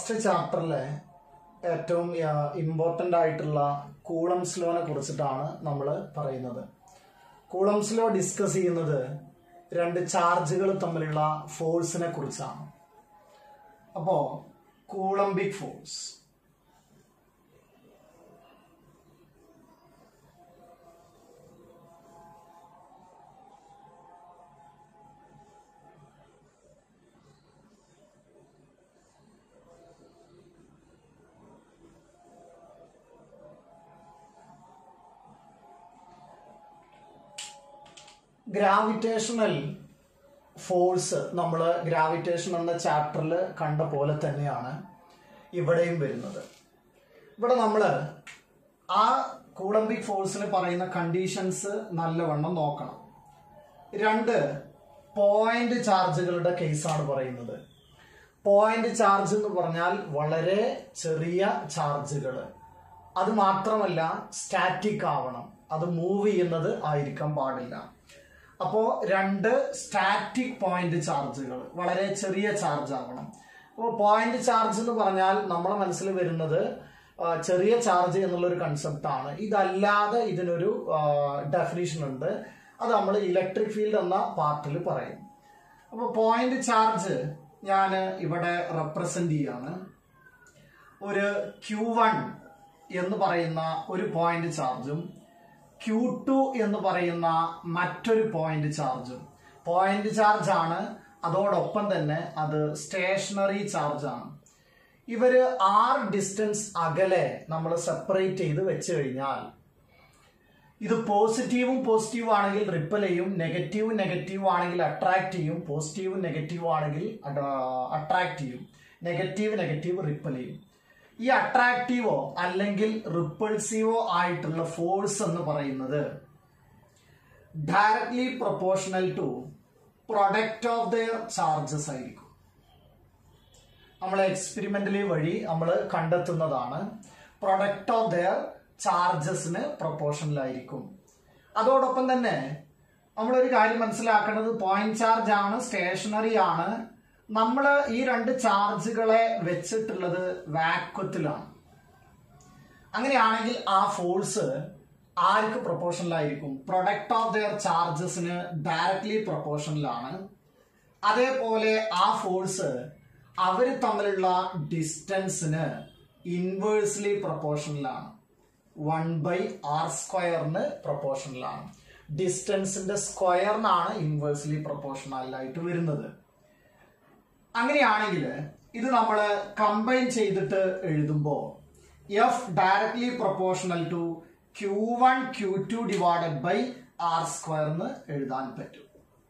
First ചാപ്റ്ററിലെ ഏറ്റവും important ആയിട്ടുള്ള coulombs ലോനെ കുറിച്ചിട്ടാണ് നമ്മൾ പറയുന്നത്. കൂളംസ് ലോ ഡിസ്കസ് ചെയ്യുന്നത് രണ്ട് ചാർജുകൾ തമ്മിലുള്ള ഫോഴ്സിനെ കുറിച്ചാണ്. അപ്പോൾ കൂളംബിക് ഫോഴ്സ്, ഗ്രാവിറ്റേഷണൽ ഫോഴ്സ് നമ്മൾ ഗ്രാവിറ്റേഷൻ എന്ന ചാപ്റ്ററിൽ കണ്ട പോലെ തന്നെയാണ് ഇവിടെയും വരുന്നത്. ഇവിടെ നമ്മൾ ആ കൂളംബിക് ഫോഴ്സിന് പറയുന്ന കണ്ടീഷൻസ് നല്ലവണ്ണം നോക്കണം. രണ്ട് പോയിന്റ് ചാർജുകളുടെ കേസാണ് പറയുന്നത്. പോയിന്റ് ചാർജ് എന്ന് പറഞ്ഞാൽ വളരെ ചെറിയ ചാർജുകൾ, അത് മാത്രമല്ല സ്റ്റാറ്റിക് ആവണം, അത് മൂവ് ചെയ്യുന്നത് ആയിരിക്കാൻ പാടില്ല. അപ്പോൾ രണ്ട് സ്റ്റാറ്റിക് പോയിന്റ് ചാർജുകൾ, വളരെ ചെറിയ ചാർജ് ആവണം. അപ്പോൾ പോയിന്റ് ചാർജ് എന്ന് പറഞ്ഞാൽ നമ്മളെ മനസ്സിൽ വരുന്നത് ചെറിയ ചാർജ് എന്നുള്ളൊരു കൺസെപ്റ്റാണ്. ഇതല്ലാതെ ഇതിനൊരു ഡെഫിനിഷൻ ഉണ്ട്, അത് നമ്മൾ ഇലക്ട്രിക് ഫീൽഡ് എന്ന പാർട്ടിൽ പറയും. അപ്പോൾ പോയിന്റ് ചാർജ് ഞാൻ ഇവിടെ റെപ്രസെന്റ് ചെയ്യാണ്. ഒരു Q1 എന്ന് പറയുന്ന ഒരു പോയിന്റ് ചാർജും Q2 എന്ന് പറയുന്ന മറ്റൊരു പോയിന്റ് ചാർജും. പോയിന്റ് ചാർജ് ആണ്, അതോടൊപ്പം തന്നെ അത് സ്റ്റേഷനറി ചാർജ് ആണ്. ഇവര് R ഡിസ്റ്റൻസ് അകലെ നമ്മൾ സെപ്പറേറ്റ് ചെയ്ത് വെച്ച് കഴിഞ്ഞാൽ ഇത് പോസിറ്റീവും പോസിറ്റീവ് ആണെങ്കിൽ റിപ്പൽ ചെയ്യും, നെഗറ്റീവും നെഗറ്റീവ് ആണെങ്കിൽ അട്രാക്ട് ചെയ്യും, പോസിറ്റീവും നെഗറ്റീവ് ആണെങ്കിൽ അട്രാക്ട് ചെയ്യും, നെഗറ്റീവ് നെഗറ്റീവ് റിപ്പൽ ചെയ്യും. ഈ അട്രാക്റ്റീവോ അല്ലെങ്കിൽ റിപ്പൾസീവോ ആയിട്ടുള്ള ഫോഴ്സ് എന്ന് പറയുന്നത് directly proportional to product of their charges ആയിരിക്കും. നമ്മൾ എക്സ്പെരിമെന്റലി വഴി നമ്മൾ കണ്ടെത്തുന്നതാണ്. പ്രൊഡക്റ്റ് ഓഫ് ദെയർ ചാർജസിന് പ്രൊപ്പോർഷണൽ ആയിരിക്കും. അതോടൊപ്പം തന്നെ നമ്മളൊരു കാര്യം മനസ്സിലാക്കേണ്ടത്, പോയിന്റ് ചാർജ് ആണ്, സ്റ്റേഷനറി ആണ്. നമ്മൾ ഈ രണ്ട് ചാർജുകളെ വെച്ചിട്ടുള്ളത് വാക്വത്തിലാണ്. അങ്ങനെയാണെങ്കിൽ ആ ഫോഴ്സ് ആർക്ക് പ്രൊപ്പോർഷണൽ ആയിരിക്കും? പ്രൊഡക്റ്റ് ഓഫ് ദെയർ ചാർജസിന് ഡയറക്ട്ലി പ്രൊപ്പോർഷണൽ ആണ്. അതേപോലെ ആ ഫോഴ്സ് അവർ തമ്മിലുള്ള ഡിസ്റ്റൻസിന് ഇൻവേഴ്സ്ലി പ്രൊപ്പോർഷണൽ ആണ്. 1/r² പ്രൊപ്പോർഷണൽ ആണ്. ഡിസ്റ്റൻസിന്റെ സ്ക്വയറിനാണ് ഇൻവേഴ്സ്ലി പ്രൊപ്പോർഷണൽ ആയിട്ട് വരുന്നത്. അങ്ങനെയാണെങ്കിൽ ഇത് നമ്മൾ കമ്പൈൻ ചെയ്തിട്ട് എഴുതുമ്പോൾ F directly proportional to Q1 Q2 divided by R² എന്ന് എഴുതാൻ പറ്റും.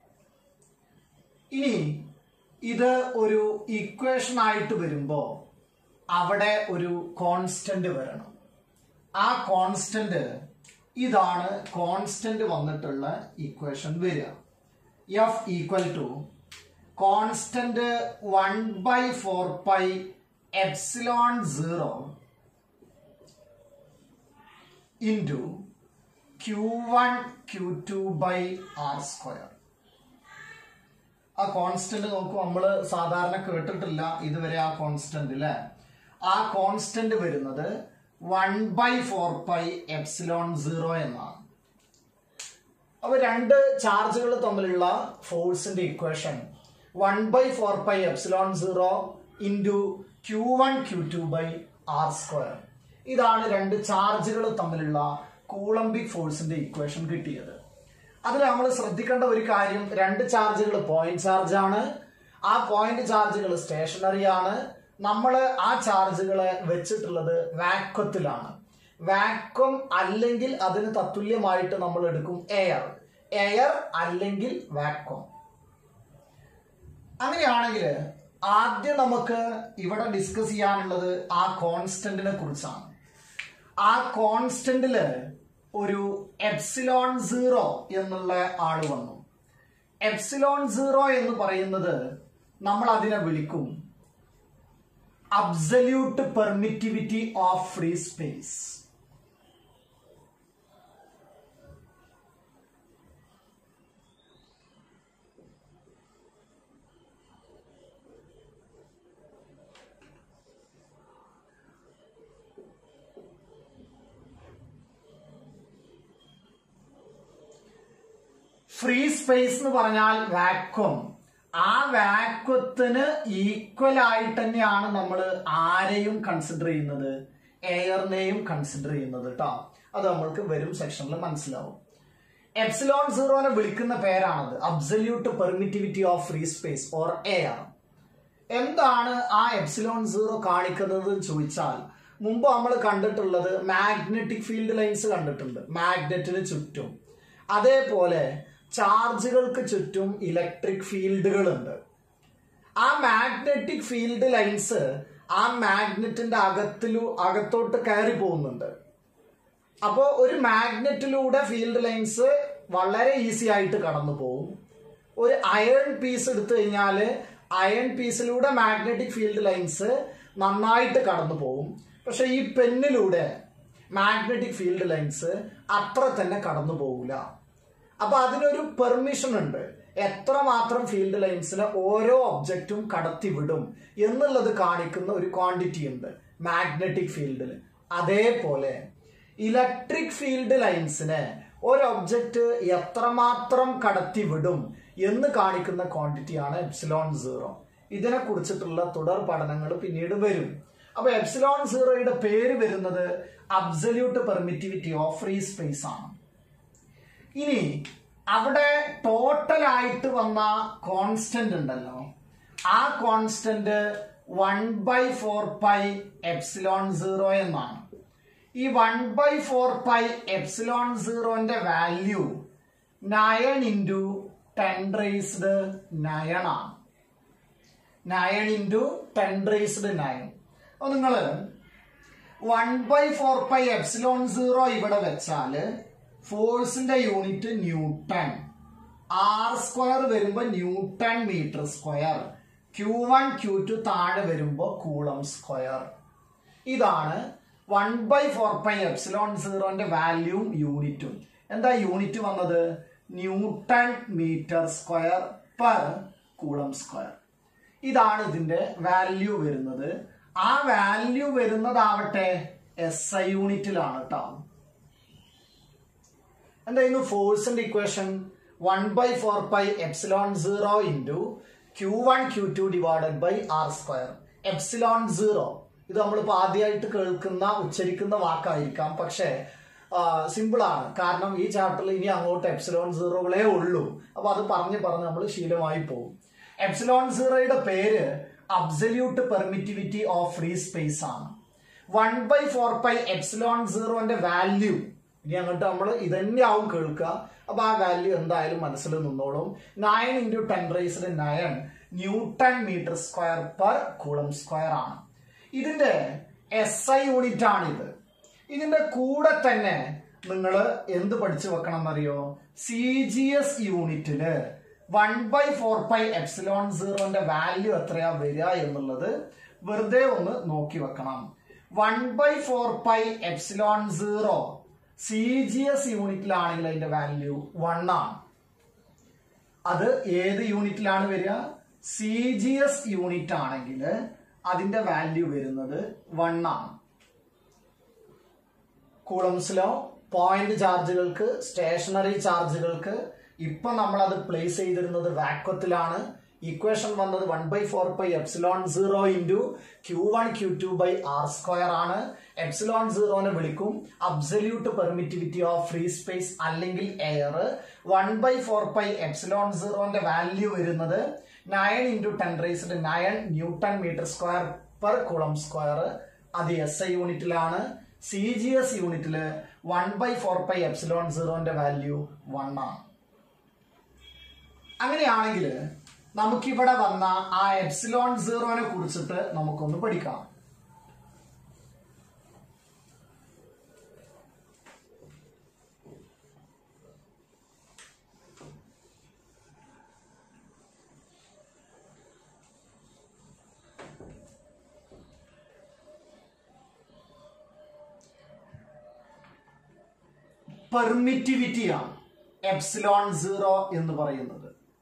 ഇനി ഇത് ഒരു ഇക്വേഷൻ ആയിട്ട് വരുമ്പോൾ അവിടെ ഒരു കോൺസ്റ്റന്റ് വരണം. ആ കോൺസ്റ്റന്റ് ഇതാണ്. കോൺസ്റ്റന്റ് വന്നിട്ടുള്ള ഇക്വേഷൻ വരിക F equal to constant 1/4πε0 into Q1 Q2 by R². ആ കോൺസ്റ്റന്റ് നോക്കൂ, നമ്മൾ സാധാരണ കേട്ടിട്ടില്ല ഇതുവരെ ആ കോൺസ്റ്റന്റ് അല്ലേ. ആ കോൺസ്റ്റന്റ് വരുന്നത് 1/4πε0 എന്നാണ്. അപ്പൊ രണ്ട് ചാർജുകൾ തമ്മിലുള്ള ഫോഴ്സിന്റെ equation 1/4πε0 into Q1 Q2 by R². ഇതാണ് രണ്ട് ചാർജുകൾ തമ്മിലുള്ള കൂളംബിക് ഫോഴ്സിന്റെ ഇക്വേഷൻ കിട്ടിയത്. അതിൽ നമ്മൾ ശ്രദ്ധിക്കേണ്ട ഒരു കാര്യം, രണ്ട് ചാർജുകൾ പോയിന്റ് ചാർജ് ആണ്. ആ പോയിന്റ് ചാർജുകൾ സ്റ്റേഷനറി ആണ്. നമ്മൾ ആ ചാർജുകളെ വെച്ചിട്ടുള്ളത് വാക്വത്തിലാണ്. വാക്വം അല്ലെങ്കിൽ അതിന് തത്തുല്യമായിട്ട് നമ്മൾ എടുക്കും എയർ, എയർ അല്ലെങ്കിൽ വാക്വം. അങ്ങനെയാണെങ്കിൽ ആദ്യം നമുക്ക് ഇവിടെ ഡിസ്കസ് ചെയ്യാനുള്ളത് ആ കോൺസ്റ്റന്റിനെ കുറിച്ചാണ്. ആ കോൺസ്റ്റന്റില് ഒരു ε0 എന്നുള്ള ആള് വന്നു. ε0 എന്ന് പറയുന്നത് നമ്മൾ അതിനെ വിളിക്കും absolute permittivity of free space. Free space എന്ന് പറഞ്ഞാൽ വാക്വം. ആ വാക്വത്തിന് ഈക്വൽ ആയിട്ട് തന്നെയാണ് നമ്മൾ ആരെയും കൺസിഡർ ചെയ്യുന്നത്, എയറിനെയും കൺസിഡർ ചെയ്യുന്നത് കേട്ടോ. അത് നമ്മൾക്ക് വരും സെക്ഷനിൽ മനസ്സിലാവും. എപ്സിലോൺ സീറോനെ വിളിക്കുന്ന പേരാണത് absolute permittivity of free space or air. എന്താണ് ആ എപ്സിലോൺ സീറോ കാണിക്കുന്നത് ചോദിച്ചാൽ, മുമ്പ് നമ്മൾ കണ്ടിട്ടുള്ളത് മാഗ്നറ്റിക് ഫീൽഡ് ലൈൻസ് കണ്ടിട്ടുണ്ട് മാഗ്നറ്റിന് ചുറ്റും. അതേപോലെ ചാർജുകൾക്ക് ചുറ്റും ഇലക്ട്രിക് ഫീൽഡുകളുണ്ട്. ആ മാഗ്നറ്റിക് ഫീൽഡ് ലൈൻസ് ആ മാഗ്നറ്റിന്റെ അകത്തോട്ട് കയറി പോകുന്നുണ്ട്. അപ്പോൾ ഒരു മാഗ്നറ്റിലൂടെ ഫീൽഡ് ലൈൻസ് വളരെ ഈസി ആയിട്ട് കടന്നു പോകും. ഒരു അയൺ പീസ് എടുത്തു കഴിഞ്ഞാൽ അയൺ പീസിലൂടെ മാഗ്നറ്റിക് ഫീൽഡ് ലൈൻസ് നന്നായിട്ട് കടന്നു പോകും. പക്ഷെ ഈ പെന്നിലൂടെ മാഗ്നറ്റിക് ഫീൽഡ് ലൈൻസ് അത്ര തന്നെ കടന്നു പോകില്ല. അപ്പൊ അതിനൊരു പെർമിഷൻ ഉണ്ട്, എത്രമാത്രം ഫീൽഡ് ലൈൻസിനെ ഓരോ ഒബ്ജക്റ്റും കടത്തിവിടും എന്നുള്ളത് കാണിക്കുന്ന ഒരു ക്വാണ്ടിറ്റി ഉണ്ട് മാഗ്നറ്റിക് ഫീൽഡിൽ. അതേപോലെ ഇലക്ട്രിക് ഫീൽഡ് ലൈൻസിനെ ഒരു ഒബ്ജക്റ്റ് എത്രമാത്രം കടത്തിവിടും എന്ന് കാണിക്കുന്ന ക്വാണ്ടിറ്റിയാണ് എപ്സിലോൺ സീറോ. ഇതിനെ കുറിച്ചിട്ടുള്ള തുടർ പഠനങ്ങൾ പിന്നീട് വരും. അപ്പൊ എപ്സിലോൺ സീറോയുടെ പേര് വരുന്നത് absolute permittivity of free space ആണ്. ഇനി അവിടെ ടോട്ടൽ ആയിട്ട് വന്ന കോൺസ്റ്റന്റ് ഉണ്ടല്ലോ, ആ കോൺസ്റ്റന്റ് 1/4 എപ്സിലോൺ സീറോ എന്നാണ്. ഈ 1/4 എപ്സിലോൺ സീറോന്റെ വാല്യൂ 9 × 10⁹9 ആണ്. 9 × 10⁹9. അപ്പൊ നിങ്ങള് 1/4 എപ്സിലോൺ സീറോ ഇവിടെ വെച്ചാല് ഫോഴ്സിന്റെ യൂണിറ്റ് ന്യൂട്ടൺ, r² വരുമ്പോ newton metre square, Q1 Q2 താഴെ വരുമ്പോ കൂളം സ്ക്വയർ. ഇതാണ് 1/4 എപ്സിലോൺ സീറോന്റെ വാല്യൂം യൂണിറ്റും. എന്താ യൂണിറ്റ് വന്നത്? Newton metre square per coulomb square. ഇതാണ് ഇതിന്റെ വാല്യൂ വരുന്നത്. ആ വാല്യൂ വരുന്നതാവട്ടെ SI യൂണിറ്റിലാണ് കേട്ടോ. എന്തായിരുന്നു ഫോഴ്സിന്റെ equation? 1/4 epsilon zero into Q1 Q2 divided by r². Epsilon zero ഇത് നമ്മളിപ്പോൾ ആദ്യമായിട്ട് കേൾക്കുന്ന ഉച്ചരിക്കുന്ന വാക്കായിരിക്കാം, പക്ഷേ സിമ്പിൾ ആണ്. കാരണം ഈ ചാപ്റ്ററിൽ ഇനി അങ്ങോട്ട് എപ്സിലോൺ സീറോകളേ ഉള്ളൂ. അപ്പൊ അത് പറഞ്ഞ് നമ്മൾ ശീലമായി പോകും. എപ്സിലോൺ സീറോയുടെ പേര് absolute permittivity of free space ആണ്. 1/4 എപ്സിലോൺ സീറോന്റെ വാല്യൂ ഇനി അങ്ങോട്ട് നമ്മൾ ഇതന്നെ ആവും കേൾക്കുക. അപ്പൊ ആ വാല്യൂ എന്തായാലും മനസ്സിൽ നിന്നോളും. 9 × 10⁹9 newton metre square per coulomb square ആണ്. ഇതിന്റെ SI യൂണിറ്റ് ആണിത്. ഇതിന്റെ കൂടെ തന്നെ നിങ്ങൾ എന്ത് പഠിച്ചു വെക്കണം എന്നറിയോ? CGS യൂണിറ്റില് 1/4 എപ്സിലോൺ സീറോന്റെ വാല്യൂ എത്രയാ വരിക എന്നുള്ളത് വെറുതെ ഒന്ന് നോക്കി വെക്കണം. 1/4 എപ്സിലോൺ സീറോ CGS യൂണിറ്റിലാണെങ്കിൽ അതിന്റെ വാല്യൂ 1 ആണ്. അത് ഏത് യൂണിറ്റിലാണ് വരിക? CGS യൂണിറ്റ് ആണെങ്കിൽ അതിന്റെ വാല്യൂ വരുന്നത് 1 ആണ്. കൂളംസ് ലോ പോയിന്റ് ചാർജുകൾക്ക്, സ്റ്റേഷനറി ചാർജുകൾക്ക് ഇപ്പൊ നമ്മൾ അത് പ്ലേസ് ചെയ്തിരുന്നത് വാക്വത്തിലാണ്. ഇക്വേഷൻ വന്നത് 1/4 epsilon zero into Q1 Q2 by r² ആണ്. എപ്സിലോൺ സീറോനെ വിളിക്കും absolute permittivity of free space അല്ലെങ്കിൽ എയർ. 1/4 എപ്സിലോൺ സീറോന്റെ വാല്യൂ വരുന്നത് 9 × 10⁹9 newton metre square per coulomb square. അത് SI യൂണിറ്റിലാണ്. CGS യൂണിറ്റില് 1/4 എപ്സിലോൺ സീറോന്റെ വാല്യൂ 1 ആണ്. അങ്ങനെയാണെങ്കിൽ നമുക്കിവിടെ വന്ന ആ എപ്സിലോൺ സീറോനെ കുറിച്ചിട്ട് നമുക്കൊന്ന് പഠിക്കാം. പെർമിറ്റിവിറ്റിയാണ് എപ്സിലോൺ സീറോ എന്ന് പറയുന്നത്.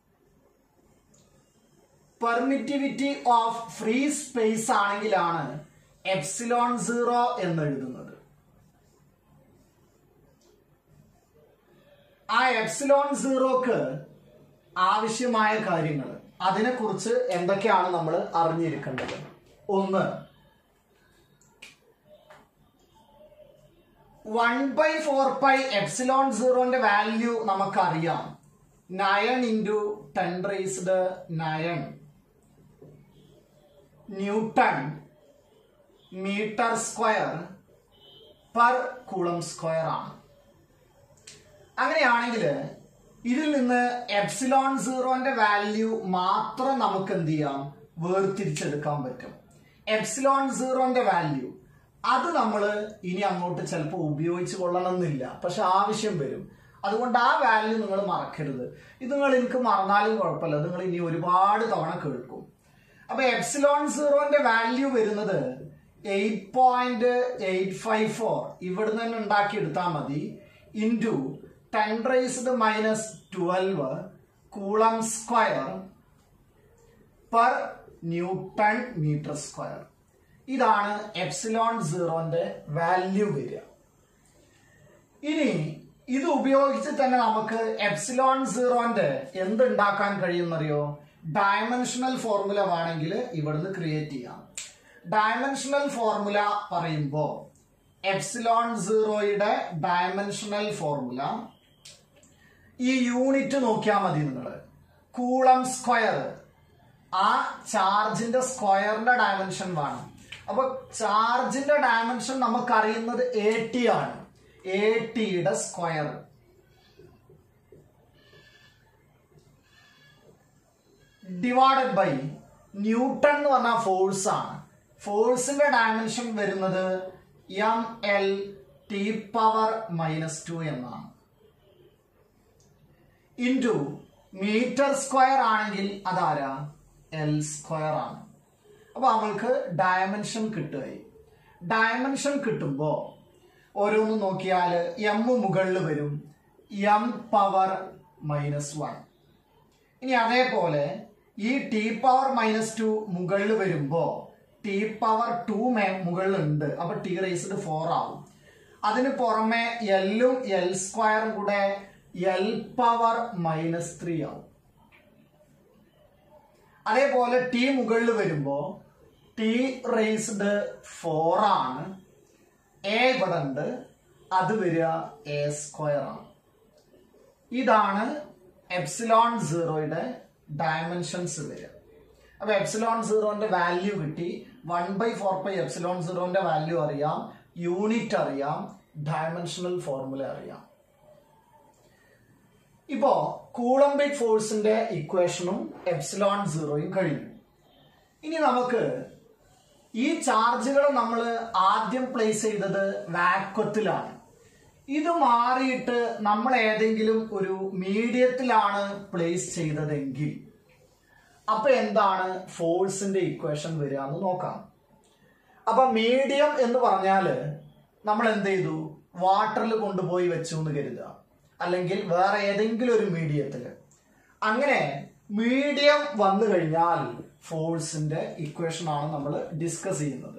പെർമിറ്റിവിറ്റി ഓഫ് ഫ്രീ സ്പേസ് ആണെങ്കിലാണ് എപ്സിലോൺ സീറോ എന്ന് എഴുതുന്നത്. ആ എപ്സിലോൺ സീറോക്ക് ആവശ്യമായ കാര്യങ്ങൾ, അതിനെക്കുറിച്ച് എന്തൊക്കെയാണ് നമ്മൾ അറിഞ്ഞിരിക്കേണ്ടത്? ഒന്ന്, 1/4π എപ്സിലോൺ സീറോന്റെ വാല്യൂ നമുക്കറിയാം. 9 × 10⁹ newton metre square per coulomb square ആണ്. അങ്ങനെയാണെങ്കിൽ ഇതിൽ നിന്ന് എപ്സിലോൺ സീറോന്റെ വാല്യൂ മാത്രം നമുക്ക് എന്ത് ചെയ്യാം? വേർതിരിച്ചെടുക്കാൻ പറ്റും. എപ്സിലോൺ സീറോന്റെ വാല്യൂ അത് നമ്മൾ ഇനി അങ്ങോട്ട് ചിലപ്പോൾ ഉപയോഗിച്ച് കൊള്ളണമെന്നില്ല, പക്ഷെ ആവശ്യം വരും. അതുകൊണ്ട് ആ വാല്യൂ നിങ്ങൾ മറക്കരുത്. ഇത് നിങ്ങൾ എനിക്ക് മറന്നാലും കുഴപ്പമില്ല, നിങ്ങൾ ഇനി ഒരുപാട് തവണ കേൾക്കും. അപ്പൊ എപ്സിലോൺ സീറോന്റെ വാല്യൂ വരുന്നത് 8.854 ഇവിടുന്ന് തന്നെ ഉണ്ടാക്കിയെടുത്താൽ മതി, into 10⁻⁻12 coulomb square per newton metre square. ഇതാണ് എപ്സിലോൺ സീറോന്റെ വാല്യൂ വരിക. ഇനി ഇത് ഉപയോഗിച്ച് തന്നെ നമുക്ക് എപ്സിലോൺ സീറോന്റെ എന്തുണ്ടാക്കാൻ കഴിയുമെന്നറിയോ? ഡയമെൻഷണൽ ഫോർമുല വേണമെങ്കിൽ ഇവിടുന്ന് ക്രിയേറ്റ് ചെയ്യാം. ഡയമെൻഷണൽ ഫോർമുല പറയുമ്പോൾ എപ്സിലോൺ സീറോയുടെ ഡയമെൻഷണൽ ഫോർമുല ഈ യൂണിറ്റ് നോക്കിയാൽ മതി നിങ്ങൾ. കൂളം സ്ക്വയർ, ആ ചാർജിന്റെ സ്ക്വയറിന്റെ ഡയമെൻഷൻ വേണം. അപ്പൊ ചാർജിന്റെ ഡയമെൻഷൻ നമുക്കറിയുന്നത് AT ആണ്. ATയുടെ സ്ക്വയർ ഡിവൈഡഡ് ബൈ ന്യൂട്ടൺ എന്ന് പറഞ്ഞാൽ ഫോഴ്സ് ആണ്. ഫോഴ്സിന്റെ ഡയമെൻഷൻ വരുന്നത് mL⁻⁻2 എന്നാണ്. ഇൻറ്റു മീറ്റർ സ്ക്വയർ ആണെങ്കിൽ അതാരാ? L സ്ക്വയർ ആണ്. അപ്പൊ നമ്മൾക്ക് ഡയമെൻഷൻ കിട്ടുകയായി. ഡയമെൻഷൻ കിട്ടുമ്പോൾ ഓരോന്ന് നോക്കിയാൽ m മുകളിൽ വരും, m⁻⁻1. ഇനി അതേപോലെ ഈ t⁻⁻2 മുകളിൽ വരുമ്പോ t⁻2 മുകളിലുണ്ട്, അപ്പൊ t⁻⁴ ആവും. അതിന് പുറമെ എല്ലും L സ്ക്വയറും കൂടെ L⁻⁻3 ആവും. അതേപോലെ t മുകളിൽ വരുമ്പോ t⁻⁴ ആണ്. a ഇവിടെ ഉണ്ട്, അത് വരിക a സ്ക്വയർ ആണ്. ഇതാണ് എപ്സിലോൺ സീറോയുടെ ഡയമെൻഷൻസ് വരിക. അപ്പൊ എപ്സിലോൺ സീറോന്റെ വാല്യൂ കിട്ടി. 1/4π എപ്സിലോൺ സീറോന്റെ വാല്യൂ അറിയാം, യൂണിറ്റ് അറിയാം, ഡയമെൻഷണൽ ഫോർമുല അറിയാം. ഇപ്പോ കൂളംബിക് ഫോഴ്സിന്റെ ഇക്വേഷനും എപ്സിലോൺ സീറോയും കഴിഞ്ഞു. ഇനി നമുക്ക് ഈ ചാർജുകൾ നമ്മൾ ആദ്യം പ്ലേസ് ചെയ്തത് വാക്വത്തിലാണ്. ഇത് മാറിയിട്ട് നമ്മൾ ഏതെങ്കിലും ഒരു മീഡിയത്തിലാണ് പ്ലേസ് ചെയ്തതെങ്കിൽ അപ്പൊ എന്താണ് ഫോഴ്സിന്റെ ഇക്വേഷൻ വരിക എന്ന് നോക്കാം. അപ്പൊ മീഡിയം എന്ന് പറഞ്ഞാല് നമ്മൾ എന്ത് ചെയ്തു? വാട്ടറിൽ കൊണ്ടുപോയി വെച്ചു എന്ന് കരുതുക, അല്ലെങ്കിൽ വേറെ ഏതെങ്കിലും ഒരു മീഡിയത്തില്. അങ്ങനെ മീഡിയം വന്നു കഴിഞ്ഞാൽ ഫോഴ്സിന്റെ ഇക്വേഷൻ ആണ് നമ്മൾ ഡിസ്കസ് ചെയ്യുന്നത്.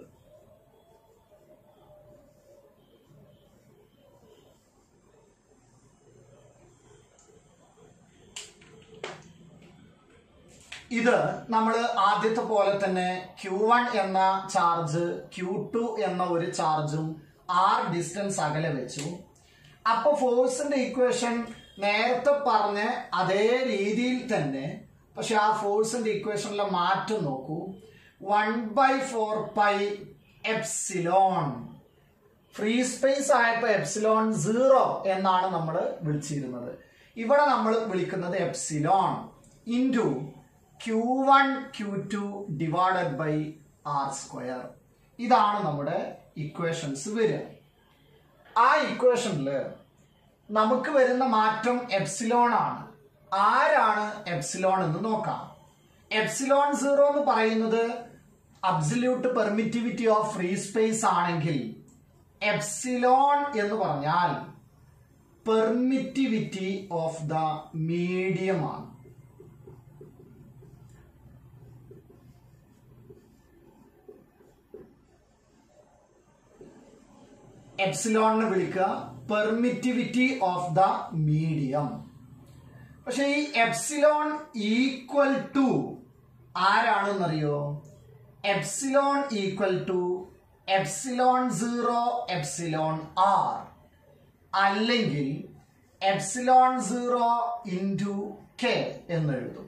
ഇത് നമ്മൾ ആദ്യത്തെ പോലെ തന്നെ Q1 എന്ന ചാർജ് Q2 എന്ന ഒരു ചാർജും r ഡിസ്റ്റൻസ് അകലെ വെച്ചു. അപ്പൊ ഫോഴ്സിന്റെ ഇക്വേഷൻ നേരത്തെ പറഞ്ഞ അതേ രീതിയിൽ തന്നെ, പക്ഷെ ആ ഫോഴ്സിന്റെ ഇക്വേഷനിലെ മാറ്റം നോക്കൂ. 1/4π എപ്സിലോൺ, ഫ്രീ സ്പേസ് ആയപ്പോ എപ്സിലോൺ 0 എന്നാണ് നമ്മൾ വിളിച്ചിരുന്നത്. ഇവിടെ നമ്മൾ വിളിക്കുന്നത് epsilon into Q1 Q2 divided by r square. ഇതാണ് നമ്മുടെ ഇക്വേഷൻസ് വരിക. ആ ഇക്വേഷനില് നമുക്ക് വരുന്ന മാറ്റം എപ്സിലോൺ ആണ്. ആരാണ് എപ്സിലോൺ എന്ന് നോക്കാം. എപ്സിലോൺ 0 എന്ന് പറയുന്നത് absolute permittivity of free space ആണെങ്കിൽ എപ്സിലോൺ എന്ന് പറഞ്ഞാൽ പെർമിറ്റിവിറ്റി ഓഫ് ദ മീഡിയം ആണ്. എപ്സിലോണിനെ വിളിക്കുക പെർമിറ്റിവിറ്റി ഓഫ് ദ മീഡിയം. പക്ഷെ ഈ എപ്സിലോൺ ഈക്വൽ ടു ആരാണെന്നറിയോ? Epsilon equal to epsilon 0 epsilon R, അല്ലെങ്കിൽ എപ്സിലോൺ 0 ഇൻറ്റു കെ എന്ന് എഴുതും.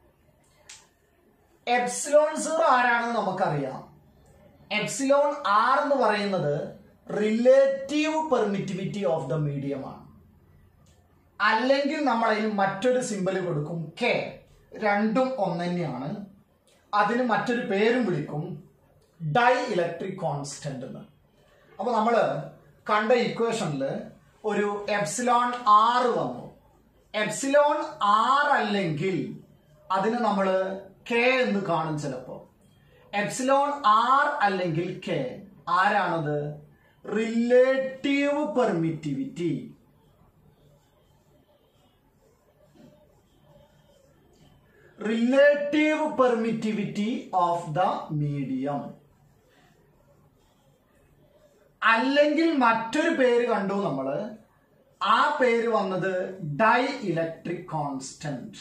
എപ്സിലോൺ 0 ആരാണെന്ന് നമുക്കറിയാം. എപ്സിലോൺ ആർ എന്ന് പറയുന്നത് relative permittivity of the medium ആണ്. അല്ലെങ്കിൽ നമ്മൾ അതിന് മറ്റൊരു സിമ്പൽ കൊടുക്കും കെ. രണ്ടും ഒന്ന് തന്നെയാണ്. അതിന് മറ്റൊരു പേരും വിളിക്കും ഡൈ ഇലക്ട്രിക് കോൺസ്റ്റന്റ് എന്ന്. അപ്പൊ നമ്മൾ കണ്ട ഇക്വേഷനിൽ ഒരു എപ്സിലോൺ ആർ വന്നു. എപ്സിലോൺ ആർ അല്ലെങ്കിൽ അതിന് നമ്മൾ കെ എന്ന് കാണും ചിലപ്പോ. എപ്സിലോൺ ആർ അല്ലെങ്കിൽ കെ ആരാണത്? Relative permittivity. Relative permittivity of the medium. അല്ലെങ്കിൽ മറ്റൊരു പേര് കണ്ടു നമ്മള്. ആ പേര് വന്നത് ഡൈ ഇലക്ട്രിക് കോൺസ്റ്റന്റ്.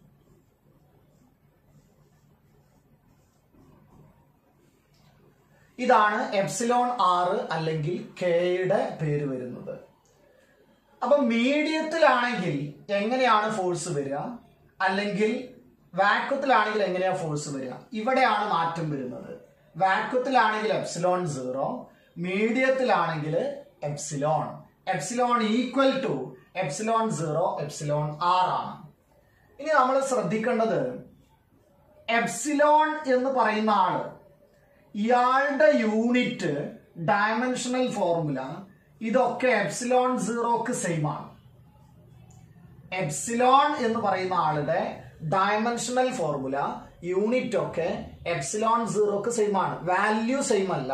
ഇതാണ് എപ്സിലോൺ ആർ അല്ലെങ്കിൽ കെയുടെ പേര് വരുന്നത്. അപ്പൊ മീഡിയത്തിലാണെങ്കിൽ എങ്ങനെയാണ് ഫോഴ്സ് വരിക, അല്ലെങ്കിൽ വാക്വത്തിലാണെങ്കിൽ എങ്ങനെയാ ഫോഴ്സ് വരിക? ഇവിടെയാണ് മാറ്റം വരുന്നത്. വാക്വത്തിലാണെങ്കിൽ എപ്സിലോൺ 0, മീഡിയത്തിലാണെങ്കിൽ epsilon. Epsilon equal to epsilon 0 epsilon R ആണ്. ഇനി നമ്മൾ ശ്രദ്ധിക്കേണ്ടത് എപ്സിലോൺ എന്ന് പറയുന്ന ആള്, ഇയാളുടെ യൂണിറ്റ്, ഡയമെൻഷണൽ ഫോർമുല ഇതൊക്കെ എപ്സിലോൺ 0ക്ക് സെയിം ആണ്. എപ്സിലോൺ എന്ന് പറയുന്ന ആളുടെ ഡയമെൻഷണൽ ഫോർമുല, യൂണിറ്റ് ഒക്കെ എപ്സിലോൺ 0ക്ക് സെയിം ആണ്. വാല്യൂ സെയിം അല്ല.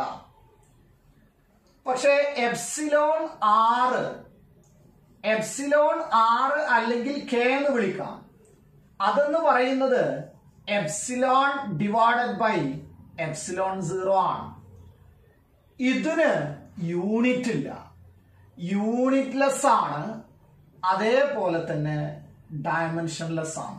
പക്ഷെ എപ്സിലോൺ ആറ് അല്ലെങ്കിൽ കെ എന്ന് വിളിക്കാം. അതെന്ന് പറയുന്നത് എപ്സിലോൺ ഡിവൈഡഡ് ബൈ എപ്സിലോൺ 0 ആണ്. ഇതിന് യൂണിറ്റ് ഇല്ല, യൂണിറ്റ്ലെസ് ആണ്, അതേപോലെ തന്നെ ഡയമെൻഷൻലെസ് ആണ്.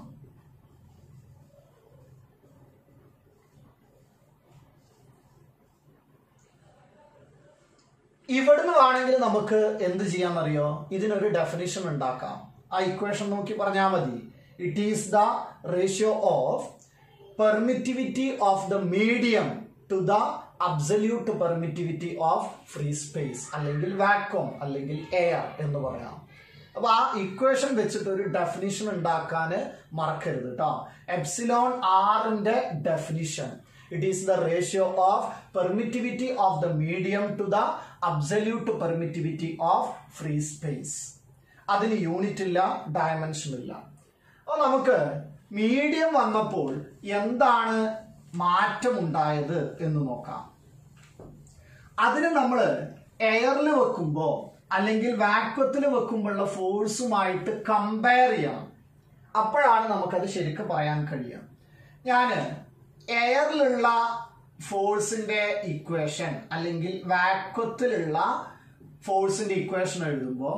ഇവിടുന്ന് വേണമെങ്കിൽ നമുക്ക് എന്ത് ചെയ്യാന്നറിയോ? ഇതിനൊരു ഡെഫിനിഷൻ ഉണ്ടാക്കാം. ആ ഇക്വേഷൻ നോക്കി പറഞ്ഞാൽ മതി. It is the ratio of permittivity of the medium to the absolute permittivity of free space, അല്ലെങ്കിൽ വാക്വം, അല്ലെങ്കിൽ എയർ എന്ന് പറയാം. അപ്പൊ ആ ഇക്വേഷൻ വെച്ചിട്ട് ഒരു ഡെഫിനിഷൻ ഉണ്ടാക്കാൻ മറക്കരുത് കേട്ടോ. എപ്സിലോൺ ആറിന്റെ definition, it is the ratio of permittivity of the medium to the absolute permittivity of free space. അതിന് യൂണിറ്റ് ഇല്ല, ഡയമെൻഷൻ ഇല്ല. അപ്പോൾ നമുക്ക് മീഡിയം വന്നപ്പോൾ എന്താണ് മാറ്റം ഉണ്ടായത് എന്ന് നോക്കാം. അതിന് നമ്മൾ എയറിൽ വെക്കുമ്പോ അല്ലെങ്കിൽ വാക്വത്തിൽ വെക്കുമ്പോഴുള്ള ഫോഴ്സുമായിട്ട് കമ്പയർ ചെയ്യണം. അപ്പോഴാണ് നമുക്കത് ശരിക്കും പറയാൻ കഴിയുക. ഞാന് എയറിലുള്ള ഫോഴ്സിന്റെ ഇക്വേഷൻ അല്ലെങ്കിൽ വാക്വത്തിലുള്ള ഫോഴ്സിന്റെ ഇക്വേഷൻ എഴുതുമ്പോൾ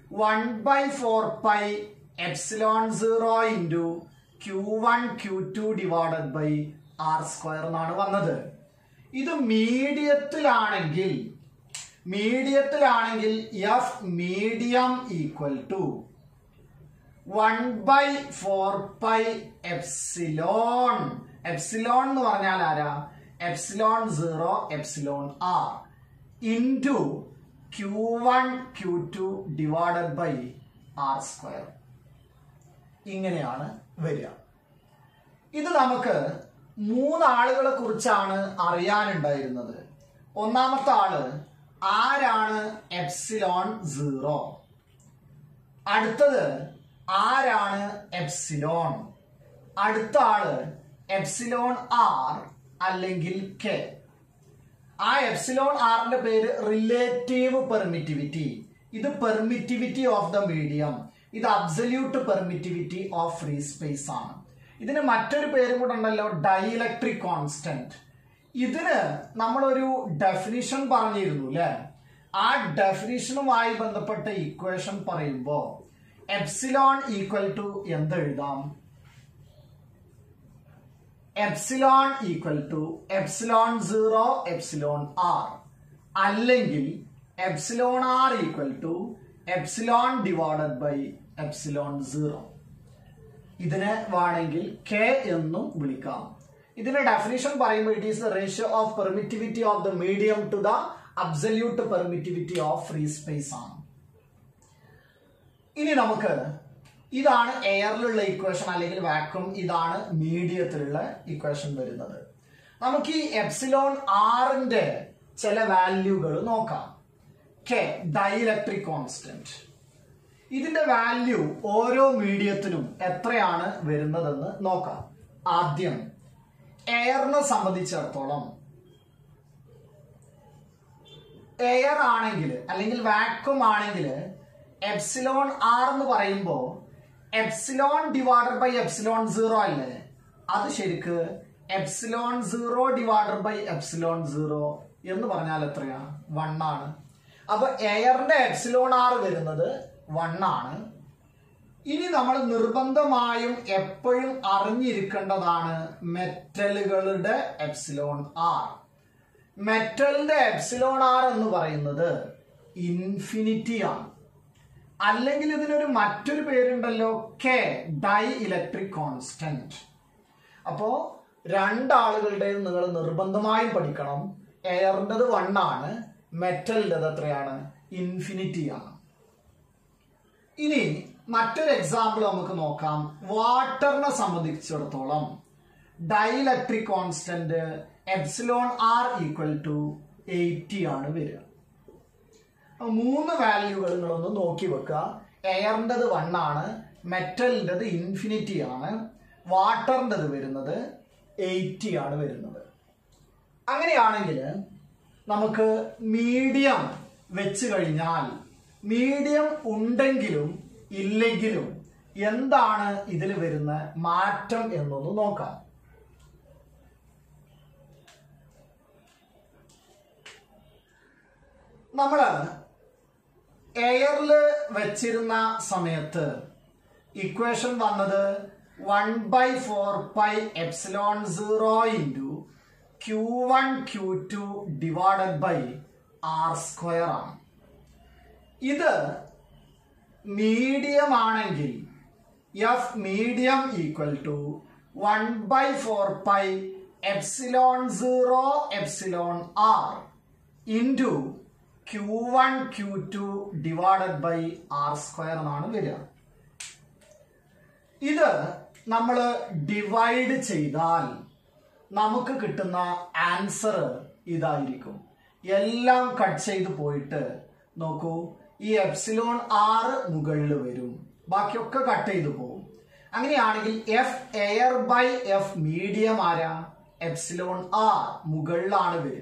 1/4 epsilon 0 into Q1 Q2 divided by R² എന്നാണ് വന്നത്. ഇത് മീഡിയത്തിലാണെങ്കിൽ F medium equal to 1/4 epsilon. Epsilon എന്ന് പറഞ്ഞാൽ ആരാ? Epsilon 0 epsilon R into Q1 Q2 divided by R². ഇങ്ങനെയാണ് വരിക. ഇത് നമുക്ക് 3 ആളുകളെ കുറിച്ചാണ് അറിയാനുണ്ടായിരുന്നത്. ഒന്നാമത്തെ ആള് ആരാണ്? എപ്സിലോൺ 0. അടുത്തത് ആരാണ്? എപ്സിലോൺ. അടുത്ത ആള് എപ്സിലോൺ ആർ അല്ലെങ്കിൽ കെ. ആ എപ്സിലോൺ ആറിന്റെ പേര് റിലേറ്റീവ് പെർമിറ്റിവിറ്റി. ഇത് പെർമിറ്റിവിറ്റി ഓഫ് ദ മീഡിയം, ഇത് absolute permittivity of free space ആണ്. ഇതിന് മറ്റൊരു പേരും കൂടെ ഉണ്ടല്ലോ, ഡൈഇലക്ട്രിക് കോൺസ്റ്റന്റ്. ഇതിന് നമ്മളൊരു ഡെഫിനിഷൻ പറഞ്ഞിരുന്നു അല്ലെ? ആ ഡെഫിനിഷനുമായി ബന്ധപ്പെട്ട ഇക്വേഷൻ പറയുമ്പോൾ എപ്സിലോൺ ഈക്വൽ ടു എന്തെഴുതാം? Epsilon equal to epsilon 0 epsilon R, അല്ലെങ്കിൽ epsilon R equal to epsilon divided by epsilon 0. ഇതിനെ വേണമെങ്കിൽ കെ എന്നും വിളിക്കാം. ഇതിന്റെ ഡെഫിനിഷൻ പറയുമ്പോൾ it is the ratio of permittivity of the medium to the absolute permittivity of free space ആണ്. ഇനി നമുക്ക് ഇതാണ് എയറിലുള്ള ഇക്വേഷൻ അല്ലെങ്കിൽ വാക്വം, ഇതാണ് മീഡിയത്തിലുള്ള ഇക്വേഷൻ വരുന്നത്. നമുക്ക് ഈ എപ്സിലോൺ ആറിന്റെ ചില വാല്യൂകൾ നോക്കാം. കെ ഡൈഇലക്ട്രിക് കോൺസ്റ്റന്റ്, ഇതിന്റെ വാല്യൂ ഓരോ മീഡിയത്തിനും എത്രയാണ് വരുന്നതെന്ന് നോക്കാം. ആദ്യം എയറിനെ സംബന്ധിച്ചിടത്തോളം എയർ ആണെങ്കിൽ അല്ലെങ്കിൽ വാക്വം ആണെങ്കിൽ എപ്സിലോൺ ആർ എന്ന് പറയുമ്പോൾ എപ്സിലോൺ ഡിവൈഡഡ് ബൈ എപ്സിലോൺ 0 അല്ലേ? അത് ശരിക്ക് എപ്സിലോൺ 0 ഡിവൈഡഡ് ബൈ എപ്സിലോൺ 0 എന്ന് പറഞ്ഞാൽ എത്രയാ? 1 ആണ്. അപ്പൊ എയറിന്റെ എപ്സിലോൺ ആർ വരുന്നത് 1 ആണ്. ഇനി നമ്മൾ നിർബന്ധമായും എപ്പോഴും അറിഞ്ഞിരിക്കേണ്ടതാണ് മെറ്റലുകളുടെ എപ്സിലോൺ ആർ. മെറ്റലിന്റെ എപ്സിലോൺ ആർ എന്ന് പറയുന്നത് ഇൻഫിനിറ്റി ആണ്. അല്ലെങ്കിൽ ഇതിനൊരു മറ്റൊരു പേരുണ്ടല്ലോ, കെ ഡൈ ഇലക്ട്രിക് കോൺസ്റ്റന്റ്. അപ്പോ രണ്ടാളുകളുടെയും നിങ്ങൾ നിർബന്ധമായും പഠിക്കണം. എയറിൻ്റെത് 1 ആണ്, മെറ്റലിൻ്റെത് എത്രയാണ്? ഇൻഫിനിറ്റി ആണ്. ഇനി മറ്റൊരു എക്സാമ്പിൾ നമുക്ക് നോക്കാം. വാട്ടറിനെ സംബന്ധിച്ചിടത്തോളം dielectric constant epsilon R equal to 80 ആണ് വരിക. 3 വാല്യൂകൾ നിങ്ങളൊന്ന് നോക്കി വെക്കുക. എയറിൻ്റെത് 1 ആണ്, മെറ്റലിൻ്റെത് ഇൻഫിനിറ്റി ആണ്, വാട്ടറിൻ്റെത് വരുന്നത് 80 ആണ് വരുന്നത്. അങ്ങനെയാണെങ്കിൽ നമുക്ക് മീഡിയം വെച്ച് കഴിഞ്ഞാൽ മീഡിയം ഉണ്ടെങ്കിലും ഇല്ലെങ്കിലും എന്താണ് ഇതിൽ വരുന്ന മാറ്റം എന്നൊന്ന് നോക്കാം. നമ്മള് എയറിൽ വെച്ചിരുന്ന സമയത്ത് ഇക്വേഷൻ വന്നത് 1/4 pi epsilon 0 into Q1 Q2 divided by R square ആണ്. ഇത് മീഡിയം ആണെങ്കിൽ F medium equal to 1/4 pi epsilon 0 epsilon R into Q1 Q2 divided by R square എന്നാണ് വരിക. ഇത് നമ്മൾ ഡിവൈഡ് ചെയ്താൽ നമുക്ക് കിട്ടുന്ന ആൻസർ ഇതായിരിക്കും. എല്ലാം കട്ട് ചെയ്ത് പോയിട്ട് നോക്കൂ, ഈ എപ്സിലോൺ ആർ മുകളിൽ വരും, ബാക്കിയൊക്കെ കട്ട് ചെയ്ത് പോകും. അങ്ങനെയാണെങ്കിൽ F air by F medium ആരാ? എപ്സിലോൺ ആർ മുകളിലാണ് വരിക.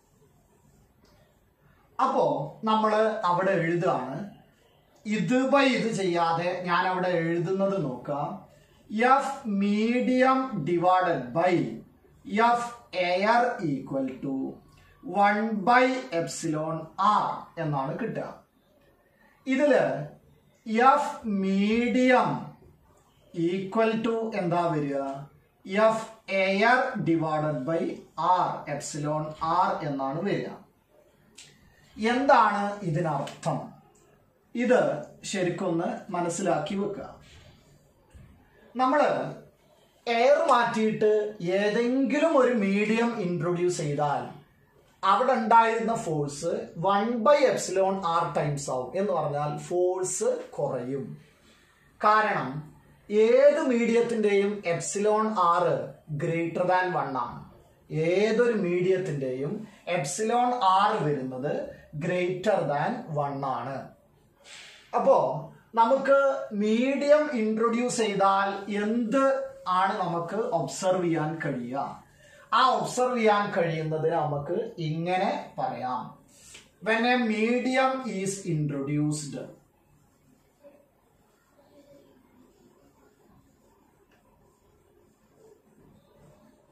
അപ്പോ നമ്മള് അവിടെ എഴുതാണ്, ഇത് ബൈ ഇത് ചെയ്യാതെ ഞാൻ അവിടെ എഴുതുന്നത് നോക്കാം. F medium divided by F air equal to 1/എപ്സിലോൺ ആർ എന്നാണ് കിട്ടുക. ഇതില് എഫ് മീഡിയം ഈക്വൽ ടു എന്താ വരിക? F air divided by R epsilon R എന്നാണ് വരിക. എന്താണ് ഇതിനർത്ഥം? ഇത് ശരിക്കൊന്ന് മനസ്സിലാക്കി വെക്കുക. നമ്മള് എയർ മാറ്റിയിട്ട് ഏതെങ്കിലും ഒരു മീഡിയം ഇൻട്രൊഡ്യൂസ് ചെയ്താൽ അവിടെ ഉണ്ടായിരുന്ന ഫോഴ്സ് 1/എപ്സിലോൺ ആർ ടൈംസ് ആവും. എന്ന് പറഞ്ഞാൽ ഫോഴ്സ് കുറയും. കാരണം ഏത് മീഡിയത്തിന്റെയും എപ്സിലോൺ ആർ ഗ്രേറ്റർ ദാൻ 1 ആണ്. ഏതൊരു മീഡിയത്തിന്റെയും എപ്സിലോൺ ആർ വരുന്നത് ഗ്രേറ്റർ ദാൻ 1 ആണ്. അപ്പോ നമുക്ക് മീഡിയം ഇൻട്രൊഡ്യൂസ് ചെയ്താൽ എന്ത് ആണ് നമുക്ക് ഒബ്സർവ് ചെയ്യാൻ കഴിയുക? ആ ഒബ്സർവ് ചെയ്യാൻ കഴിയുന്നത് നമുക്ക് ഇങ്ങനെ പറയാം. when a medium is introduced,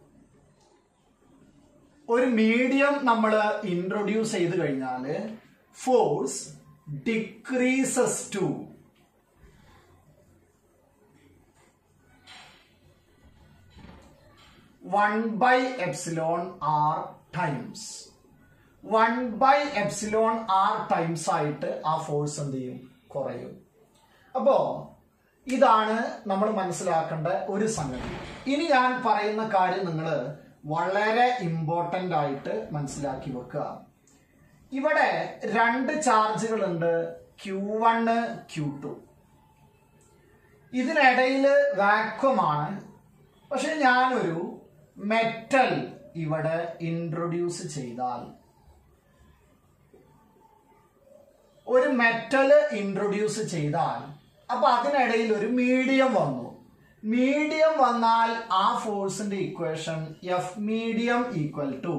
ഒരു മീഡിയം നമ്മൾ ഇൻട്രൊഡ്യൂസ് ചെയ്ത് കഴിഞ്ഞാൽ force decreases to 1/epsilon r times 1/epsilon r times ആയിട്ട് ആ ഫോഴ്സ് എന്ത് ചെയ്യും? കുറയും. അപ്പോ ഇതാണ് നമ്മൾ മനസ്സിലാക്കേണ്ട ഒരു സംഗതി. ഇനി ഞാൻ പറയുന്ന കാര്യം നിങ്ങൾ വളരെ ഇമ്പോർട്ടന്റ് ആയിട്ട് മനസ്സിലാക്കി വെക്കുക. ഇവിടെ രണ്ട് ചാർജുകൾ ഉണ്ട്, Q1 Q2. ഇതിനിടയിൽ വാക്വം ആണ്. പക്ഷെ ഞാനൊരു മെറ്റൽ ഇവിടെ ഇൻട്രൊഡ്യൂസ് ചെയ്താൽ, ഒരു മെറ്റൽ ഇൻട്രൊഡ്യൂസ് ചെയ്താൽ അപ്പൊ അതിനിടയിൽ ഒരു മീഡിയം വന്നു. മീഡിയം വന്നാൽ ആ ഫോഴ്സിന്റെ equation F medium equal to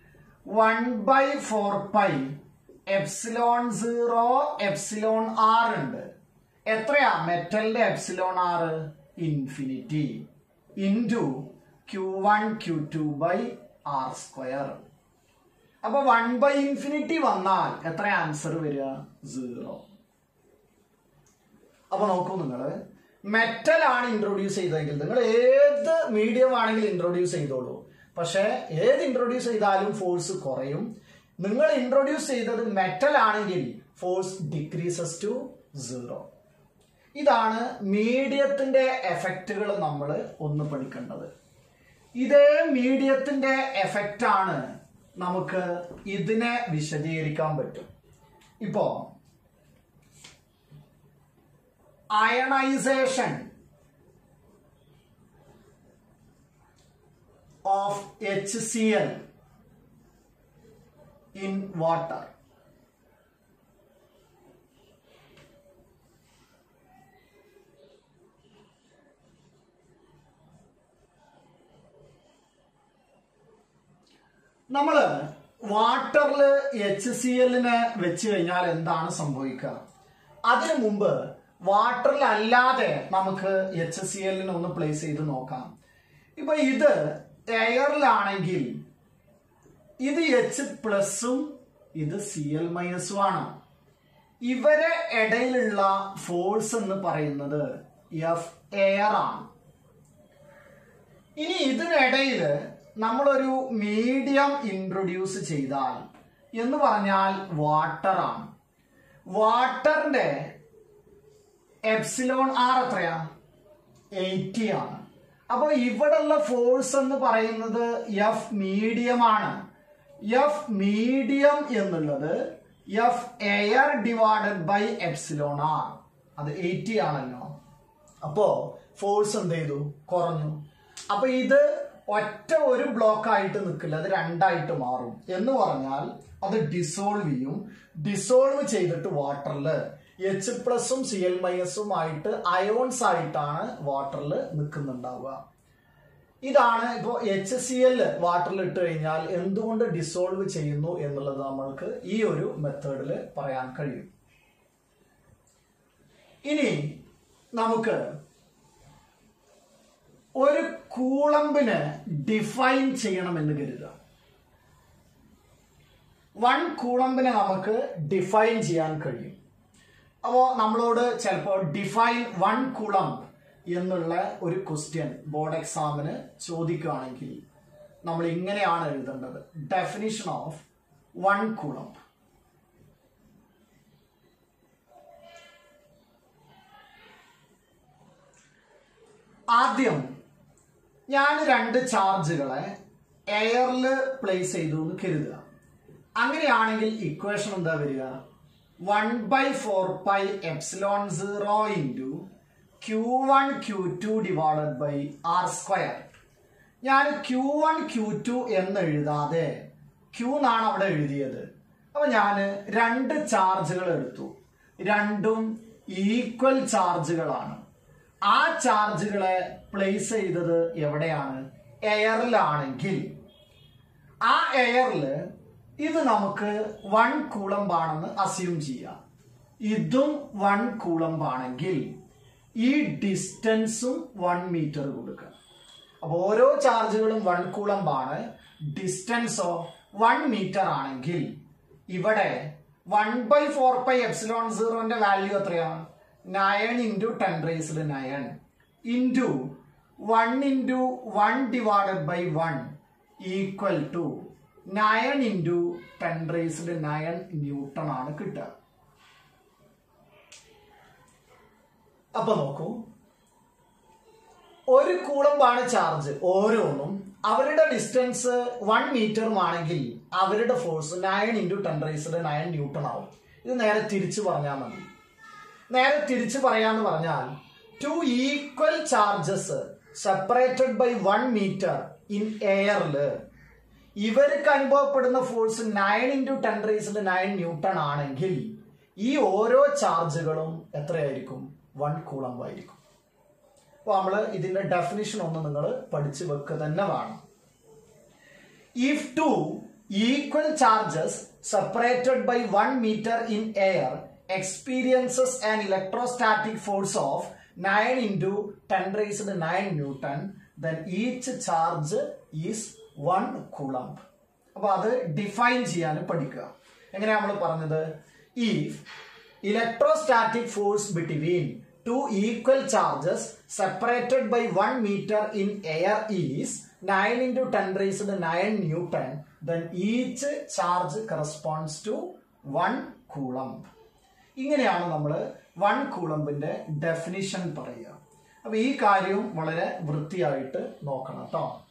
1/4π epsilon 0 epsilon r ഉണ്ട്. എത്രയാ മെറ്റലിന്റെ epsilon r? Infinity into Q1 Q2/r². അപ്പൊ 1/∞ വന്നാൽ എത്ര ആൻസർ വരിക? 0. അപ്പൊ നോക്കൂ, നിങ്ങള് മെറ്റൽ ആണ് ഇൻട്രൊഡ്യൂസ് ചെയ്തെങ്കിൽ നിങ്ങൾ ഏത് മീഡിയം ആണെങ്കിലും ഇൻട്രൊഡ്യൂസ് ചെയ്തോളൂ. പക്ഷെ ഏത് ഇൻട്രൊഡ്യൂസ് ചെയ്താലും ഫോഴ്സ് കുറയും. നിങ്ങൾ ഇൻട്രൊഡ്യൂസ് ചെയ്തത് മെറ്റൽ ആണെങ്കിൽ ഫോഴ്സ് ഡിക്രീസസ് ടു 0. ഇതാണ് മീഡിയത്തിന്റെ എഫക്റ്റുകൾ നമ്മൾ ഒന്ന് പഠിക്കേണ്ടത്. ഇതേ മീഡിയത്തിന്റെ എഫക്റ്റ് ആണ് നമുക്ക് ഇതിനെ വിശദീകരിക്കാൻ പറ്റും. ഇപ്പോ ionisation of HCl in water. നമ്മള് വാട്ടറിൽ HCl-നെ വെച്ച് കഴിഞ്ഞാൽ എന്താണ് സംഭവിക്കുക? അതിനു മുമ്പ് വാട്ടറിൽ അല്ലാതെ നമുക്ക് HCl-നെ ഒന്ന് പ്ലേസ് ചെയ്ത് നോക്കാം. ഇപ്പൊ ഇത് എയറിലാണെങ്കിൽ ഇത് H+ഉം ഇത് Cl- ആണ്. ഇവരെ ഇടയിലുള്ള ഫോഴ്സ് എന്ന് പറയുന്നത് F എയർ ആണ്. ഇനി ഇതിനിടയിൽ നമ്മളൊരു മീഡിയം ഇൻട്രൊഡ്യൂസ് ചെയ്താൽ എന്ന് പറഞ്ഞാൽ വാട്ടർ ആണ്. വാട്ടറിന്റെ എപ്സിലോൺ r എത്രയാ? 80 ആണ്. അപ്പൊ ഇവിടെയുള്ള ഫോഴ്സ് എന്ന് പറയുന്നത് F മീഡിയം ആണ്. F മീഡിയം എന്നുള്ളത് F air divided by epsilon r. അത് 80 ആണല്ലോ. അപ്പോ ഫോഴ്സ് എന്ത് ചെയ്തു? കുറഞ്ഞു. അപ്പൊ ഇത് ഒറ്റ ഒരു ബ്ലോക്ക് ആയിട്ട് നിൽക്കില്ല, അത് രണ്ടായിട്ട് മാറും. എന്ന് പറഞ്ഞാൽ അത് ഡിസോൾവ് ചെയ്യും. ഡിസോൾവ് ചെയ്തിട്ട് വാട്ടറിൽ H+ഉം Cl- ആയിട്ട് അയോൺസ് ആയിട്ടാണ് വാട്ടറിൽ നിൽക്കുന്നുണ്ടാവുക. ഇതാണ് ഇപ്പോ HCl വാട്ടറിൽ ഇട്ട് കഴിഞ്ഞാൽ എന്തുകൊണ്ട് ഡിസോൾവ് ചെയ്യുന്നു എന്നുള്ളത് നമ്മൾക്ക് ഈ ഒരു മെത്തേഡിൽ പറയാൻ കഴിയും. ഇനി നമുക്ക് ഒരു കൂളംബിനെ ഡിഫൈൻ ചെയ്യണമെന്ന് കരുതുക. 1 കൂളംബിനെ നമുക്ക് ഡിഫൈൻ ചെയ്യാൻ കഴിയും. അപ്പോൾ നമ്മളോട് ചിലപ്പോൾ ഡിഫൈൻ 1 കൂളംബ് എന്നുള്ള ഒരു ക്വസ്റ്റ്യൻ ബോർഡ് എക്സാമിന് ചോദിക്കുകയാണെങ്കിൽ നമ്മൾ ഇങ്ങനെയാണ് എഴുതേണ്ടത്: ഡെഫിനിഷൻ ഓഫ് 1 കൂളംബ്. ആദ്യം ഞാൻ 2 ചാർജുകളെ എയറിൽ പ്ലേസ് ചെയ്തു എന്ന് കരുതുക. അങ്ങനെയാണെങ്കിൽ ഇക്വേഷൻ എന്താ വരിക? 1/4π epsilon 0 into Q1 Q2 divided by r². ഞാൻ Q1 Q2 എന്ന് എഴുതാതെ Q എന്നാണ് അവിടെ എഴുതിയത്. അപ്പൊ ഞാൻ 2 ചാർജുകൾ എടുത്തു. രണ്ടും ഈക്വൽ ചാർജുകളാണ്. ആ ചാർജുകളെ പ്ലേസ് ചെയ്തത് എവിടെയാണ്? എയറിലാണെങ്കിൽ ആ എയറിൽ ഇത് നമുക്ക് 1 കൂളംബ് ആണെന്ന് അസ്യൂം ചെയ്യാം. ഇതും 1 കൂളംബ് ആണെങ്കിൽ ഈ ഡിസ്റ്റൻസും 1 മീറ്റർ കൊടുക്കുക. അപ്പൊ ഓരോ ചാർജുകളും 1 കൂളംബ് ആണ്. ഡിസ്റ്റൻസോ 1 മീറ്റർ ആണെങ്കിൽ ഇവിടെ 1/4πε0ന്റെ വാല്യൂ എത്രയാണ്? 9 × 10⁹ ഇൻറ്റു 1 × 1/1 ഈക്വൽ ടു 9 × 10⁹ ന്യൂട്ടൺ ആണ് കിട്ടുക. അപ്പൊ നോക്കൂ, ഒരു കൂളംബാണ് ചാർജ് ഓരോന്നും. അവരുടെ ഡിസ്റ്റൻസ് 1 മീറ്ററുമാണെങ്കിൽ അവരുടെ ഫോഴ്സ് 9 × 10⁹ ന്യൂട്ടൺ ആവും. ഇത് നേരെ തിരിച്ചു പറഞ്ഞാൽ മതി. നേരെ തിരിച്ചു പറയാന്ന് പറഞ്ഞാൽ 2 equal charges separated by 1 metre in എയറില് ഇവർക്ക് അനുഭവപ്പെടുന്ന ഫോഴ്സ് 9 × 10⁹ ന്യൂട്ടൺ ആണെങ്കിൽ ഈ ഓരോ ചാർജുകളും എത്രയായിരിക്കും? 1 കൂളംബ് ആയിരിക്കും. അപ്പൊ നമ്മള് ഇതിന്റെ ഡെഫിനിഷൻ ഒന്ന് നിങ്ങൾ പഠിച്ചു വെക്കുക തന്നെ വേണം. If 2 equal charges separated by 1 meter in air experiences an electrostatic force of 9 × 10⁹ Newton, then each charge is 1 coulomb. അപ്പൊ അത് ഡിഫൈൻ ചെയ്യാൻ പഠിക്കുക. എങ്ങനെയാ നമ്മൾ പറഞ്ഞത്? If electrostatic force between 2 equal charges separated by 1 meter in air is 9 × 10⁹ Newton, then each charge corresponds to 1 coulomb. ഇങ്ങനെയാണ് നമ്മൾ 1 കൂളംബിന്റെ definition പറയുക. അപ്പൊ ഈ കാര്യം വളരെ വൃത്തിയായിട്ട് നോക്കണം കേട്ടോ.